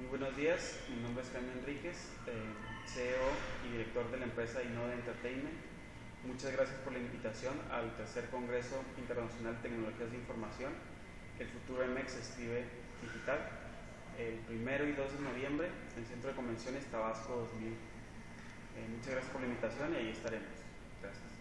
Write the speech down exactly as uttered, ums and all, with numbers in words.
buenos días, mi nombre es Jaime Enríquez, eh, C E O y director de la empresa Inode Entertainment. Muchas gracias por la invitación al tercer Congreso Internacional de Tecnologías de Información. El futuro M X se escribe digital, el primero y dos de noviembre en el Centro de Convenciones Tabasco dos mil. Eh, muchas gracias por la invitación y ahí estaremos. Gracias.